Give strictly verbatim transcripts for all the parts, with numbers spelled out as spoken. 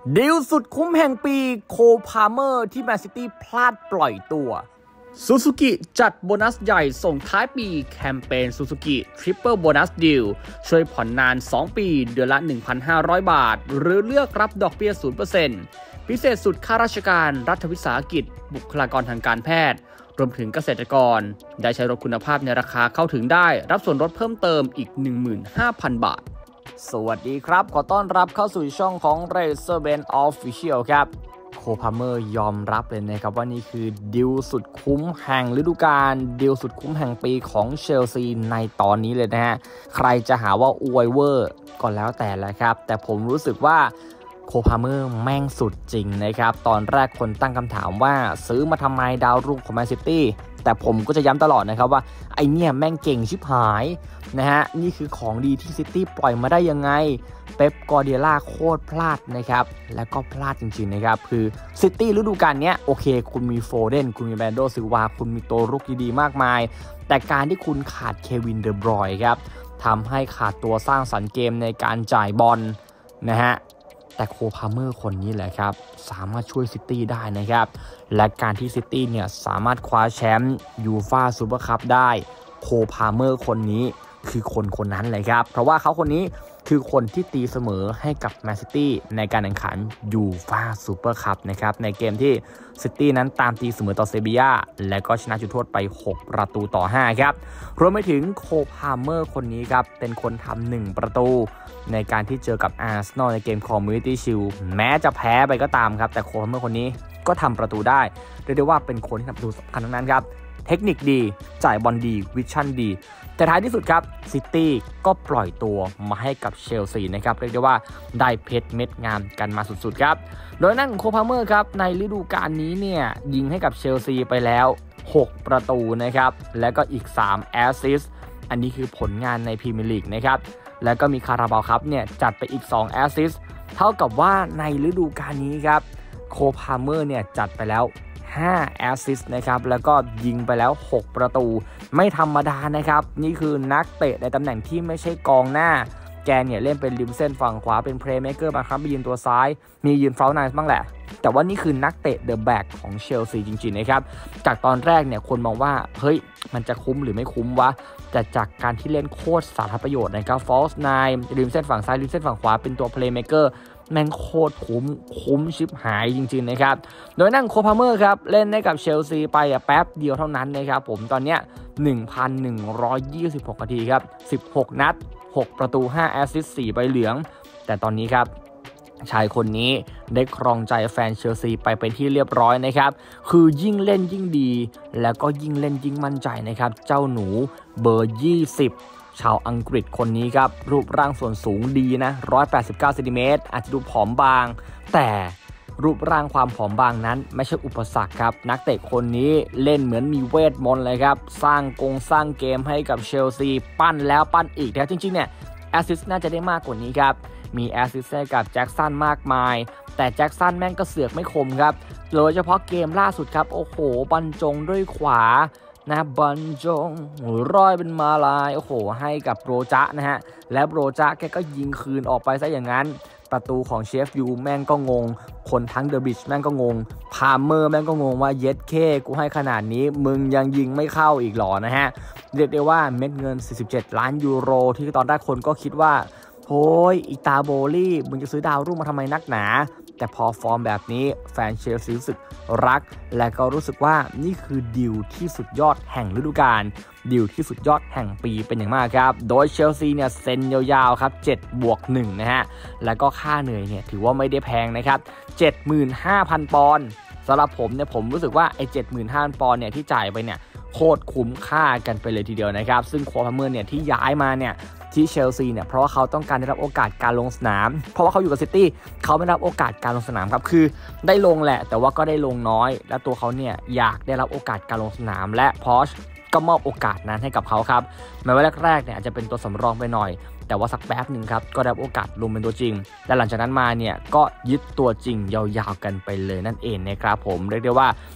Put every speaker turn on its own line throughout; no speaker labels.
ดีลสุดคุ้มแห่งปีโคพาเมอร์ที่แมนซิตี้พลาดปล่อยตัวซูซูกิจัดโบนัสใหญ่ส่งท้ายปีแคมเปญซูซูกิทริปเปิลโบนัสดีลช่วยผ่อนนานสองปีเดือนละ หนึ่งพันห้าร้อย บาทหรือเลือกรับดอกเบี้ย ศูนย์เปอร์เซ็นต์ พิเศษสุดข้าราชการรัฐวิสาหกิจบุคลากรทางการแพทย์รวมถึงเกษตรกรได้ใช้รถคุณภาพในราคาเข้าถึงได้รับส่วนลดเพิ่มเติมอีก หนึ่งหมื่นห้าพัน บาทสวัสดีครับขอต้อนรับเข้าสู่ช่องของ Racerben Official ครับโคพาเมอร์ยอมรับเลยนะครับว่านี่คือดีลสุดคุ้มแห่งฤดูกาลดีลสุดคุ้มแห่งปีของเชลซีในตอนนี้เลยนะฮะใครจะหาว่าอวยเวอร์ก็แล้วแต่แหละครับแต่ผมรู้สึกว่าโคพาเมอร์แม่งสุดจริงนะครับตอนแรกคนตั้งคำถามว่าซื้อมาทำไมดาวรุ่งของแมนซิตี้แต่ผมก็จะย้ำตลอดนะครับว่าไอเนี่ยแม่งเก่งชิบหายนะฮะนี่คือของดีที่ซิตี้ปล่อยมาได้ยังไงเป๊ปกวาร์ดิโอลาโคตรพลาดนะครับแล้วก็พลาดจริงๆนะครับคือซิตี้ฤดูกาลนี้โอเคคุณมีโฟเดนคุณมีแบรนโดซิลวาคุณมีตัวรุกดีๆมากมายแต่การที่คุณขาดเควินเดอบรอยน์ครับทำให้ขาดตัวสร้างสรรค์เกมในการจ่ายบอลนะฮะแต่โคพาเมอร์คนนี้แหละครับสามารถช่วยซิตี้ได้นะครับและการที่ซิตี้เนี่ยสามารถคว้าแชมป์ยูฟ่าซูเปอร์คัพได้โคพาเมอร์คนนี้คือคนคนนั้นเลยครับเพราะว่าเขาคนนี้คือคนที่ตีเสมอให้กับแมนซิตี้ในการแข่งขันยูฟ่าซูเปอร์คัพนะครับในเกมที่ซิตี้นั้นตามตีเสมอต่อเซบีย่าและก็ชนะจุดโทษไปหกประตูต่อห้าครับรวมไปถึงโคพาเมอร์คนนี้ครับเป็นคนทำหนึ่งประตูในการที่เจอกับอาร์เซนอลในเกมคอมมูนิตี้ชิลด์แม้จะแพ้ไปก็ตามครับแต่โคพาเมอร์คนนี้ก็ทำประตูได้เรียกได้ว่าเป็นคนที่ทำประตูสำคัญทั้งนั้นครับเทคนิคดีจ่ายบอลดีวิชั่นดีแต่ท้ายที่สุดครับซิตี้ก็ปล่อยตัวมาให้กับเชลซีนะครับเรียกได้ว่าได้เพชรเม็ดงามกันมาสุดๆครับโดยนั่งโคพาเมอร์ครับในฤดูกาลนี้เนี่ยยิงให้กับเชลซีไปแล้วหกประตูนะครับแล้วก็อีกสามแอสซิสต์อันนี้คือผลงานในพรีเมียร์ลีกนะครับแล้วก็มีคาราบาวคัพเนี่ยจัดไปอีกสองแอสซิสต์เท่ากับว่าในฤดูกาลนี้ครับโคพาเมอร์เนี่ยจัดไปแล้วห้าแอสซิสต์นะครับแล้วก็ยิงไปแล้วหกประตูไม่ธรรมดานะครับนี่คือนักเตะในตำแหน่งที่ไม่ใช่กองหน้าแกเนี่ยเล่นเป็นริมเส้นฝั่งขวาเป็นเพลย์เมคเกอร์บางครั้งไปยืนตัวซ้ายมียืนเฟลไนส์บ้างแหละแต่ว่านี่คือนักเตะเดอะแบ็กของเชลซีจริงๆนะครับจากตอนแรกเนี่ยคนมองว่าเฮ้ยมันจะคุ้มหรือไม่คุ้มวะแต่จากการที่เล่นโคตรสาธารณประโยชน์นะครับฟอลส์ไนน์ริมเส้นฝั่งซ้ายริมเส้นฝั่งขวาเป็นตัวเพลย์เมคเกอร์แม่งโคตรคุ้มคุ้มชิบหายจริงๆนะครับโดยนั่งโคพาเมอร์ครับเล่นให้กับเชลซีไปแป๊บเดียวเท่านั้นนะครับผมตอนเนี้ย หนึ่งพันหนึ่งร้อยยี่สิบหก นาทีครับสิบหกนัดหกประตูห้าแอสซิสต์สี่ใบเหลืองแต่ตอนนี้ครับชายคนนี้ได้ครองใจแฟนเชลซีไปเป็นที่เรียบร้อยนะครับคือยิ่งเล่นยิ่งดีแล้วก็ยิ่งเล่นยิ่งมั่นใจนะครับเจ้าหนูเบอร์ยี่สิบชาวอังกฤษคนนี้ครับรูปร่างส่วนสูงดีนะหนึ่งร้อยแปดสิบเก้าเซนติเมตรอาจจะดูผอมบางแต่รูปร่างความผอมบางนั้นไม่ใช่อุปสรรคครับนักเตะคนนี้เล่นเหมือนมีเวทมนต์เลยครับสร้างกงสร้างเกมให้กับเชลซีปั้นแล้วปั้นอีกแต่จริงๆเนี่ยแอสซิสต์น่าจะได้มากกว่านี้ครับมีแอสซิสต์ให้กับแจ็คสันมากมายแต่แจ็คสันแม่งก็เสือกไม่คมครับโดยเฉพาะเกมล่าสุดครับโอ้โหบรรจงด้วยขวานะบรรจงร้อยเป็นมาลายโอ้โหให้กับโรจ๊ะนะฮะและโรจ๊ะแกก็ยิงคืนออกไปซะอย่างนั้นประตูของเชฟยูแม่งก็งงคนทั้งเดอะบริดจ์แม่งก็งงพาเมอร์แม่งก็งงว่าเย็ดเคกูให้ขนาดนี้มึงยังยิงไม่เข้าอีกหรอนะฮะเรียกได้ว่าเม็ดเงินสี่สิบเจ็ดล้านยูโรที่ตอนแรกคนก็คิดว่าโอ้ยอีตาโบลี่มึงจะซื้อดาวรุ่งมาทำไมนักหนาแต่พอฟอร์มแบบนี้แฟนเชลซีรู้สึกรักและก็รู้สึกว่านี่คือดีลที่สุดยอดแห่งฤดูกาลดีลที่สุดยอดแห่งปีเป็นอย่างมากครับโดยเชลซีเนี่ยเซ็นยาวๆครับเจ็ดบวกหนึ่งนะฮะแล้วก็ค่าเหนื่อยเนี่ยถือว่าไม่ได้แพงนะครับ เจ็ดหมื่นห้าพัน ปอนด์สำหรับผมเนี่ยผมรู้สึกว่าไอ้ เจ็ดหมื่นห้าพัน ปอนด์เนี่ยที่จ่ายไปเนี่ยโคตรคุ้มค่ากันไปเลยทีเดียวนะครับซึ่งโคพาเมอร์เนี่ยที่ย้ายมาเนี่ยที่เชลซีเนี่ยเพราะว่าเขาต้องการได้รับโอกาสการลงสนามเพราะว่าเขาอยู่กับซิตี้เขาไม่ได้รับโอกาสการลงสนามครับคือได้ลงแหละแต่ว่าก็ได้ลงน้อยและตัวเขาเนี่ยอยากได้รับโอกาสการลงสนามและพอชก็มอบโอกาสนั้นให้กับเขาครับแม้ว่าแรกๆเนี่ยอาจจะเป็นตัวสำรองไปหน่อยแต่ว่าสักแป๊บหนึ่งครับก็ได้รับโอกาสลงเป็นตัวจริงและหลังจากนั้นมาเนี่ยก็ยึดตัวจริงยาวๆกันไปเลยนั่นเองนะครับผมเรียกได้ว่า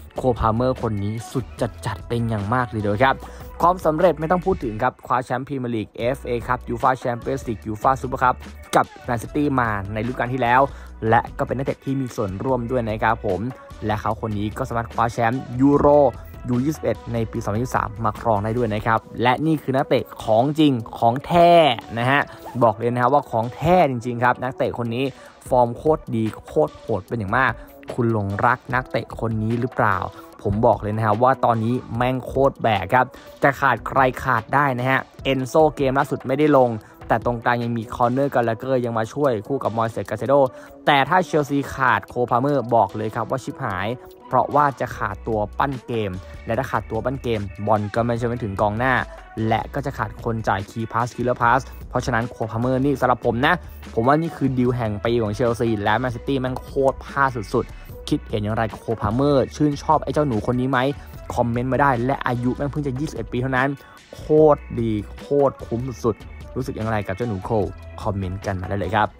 โคพาเมอร์คนนี้สุดจัดจัดเป็นอย่างมากเลยเด้อครับความสำเร็จไม่ต้องพูดถึงครับคว้าแชมป์พรีเมียร์ลีก เอฟ เอ คัพยูฟ่าแชมเปี้ยนส์ลีกยูฟ่าซุปเปอร์คัพกับแมนซิตี้มาในฤดูกาลที่แล้วและก็เป็นนักเตะที่มีส่วนร่วมด้วยนะครับผมและเขาคนนี้ก็สามารถคว้าแชมป์ยูโรยู ยี่สิบเอ็ด ในปีสองพันยี่สิบสามมาครองได้ด้วยนะครับและนี่คือนักเตะของจริงของแท้นะฮะบอกเลยนะครับว่าของแท้จริงๆครับนักเตะคนนี้ฟอร์มโคตรดีโคตรโหดเป็นอย่างมากคุณหลงรักนักเตะคนนี้หรือเปล่าผมบอกเลยนะครับว่าตอนนี้แม่งโคตรแบกครับจะขาดใครขาดได้นะฮะเอนโซเกมล่าสุดไม่ได้ลงแต่ตรงกลางยังมีคอนเนอร์กัลลาเกอร์ยังมาช่วยคู่กับมอยเซสกาเซโดแต่ถ้าเชลซีขาดโคพาเมอร์บอกเลยครับว่าชิบหายเพราะว่าจะขาดตัวปั้นเกมและถ้าขาดตัวปั้นเกมบอลก็ไม่ใช่ไปถึงกองหน้าและก็จะขาดคนจ่ายคีย์พาสคิลเลอร์พาสเพราะฉะนั้นโคพาเมอร์นี่สำหรับผมนะผมว่านี่คือดีลแห่งปีของเชลซีและแมนซิตี้แม่งโคตรพลาดสุดๆคิดเห็นอย่างไรกับโคพาเมอร์ชื่นชอบไอ้เจ้าหนูคนนี้ไหมคอมเมนต์มาได้และอายุแม่งเพิ่งจะยี่สิบเอ็ดปีเท่านั้นโคตรดีโคตรคุ้มสุดๆรู้สึกอย่างไรกับเจ้าหนูโคคอมเมนต์กันมาได้เลยครับ